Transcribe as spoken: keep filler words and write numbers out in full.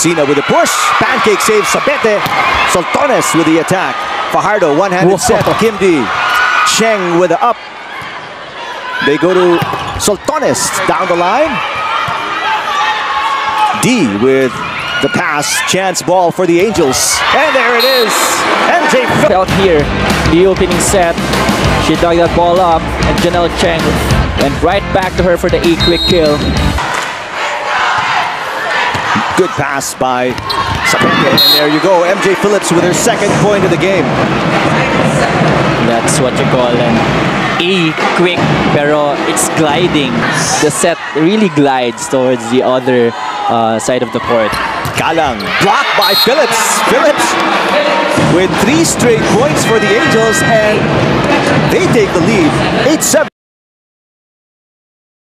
Messina with a push. Pancake save. Sabete. Soltones with the attack. Fajardo, one-handed set. Kimdi. Cheng with the up. They go to Soltones down the line. D with the pass. Chance ball for the Angels. And there it is. M J Out here, the opening set. She dug that ball up, and Janelle Cheng went right back to her for the E-quick kill. Good pass by Sabete. And there you go. M J Phillips with her second point of the game. That's what you call an E-quick, pero it's gliding. The set really glides towards the other uh, side of the court. Kalang blocked by Phillips. Phillips with three straight points for the Angels, and they take the lead eight seven.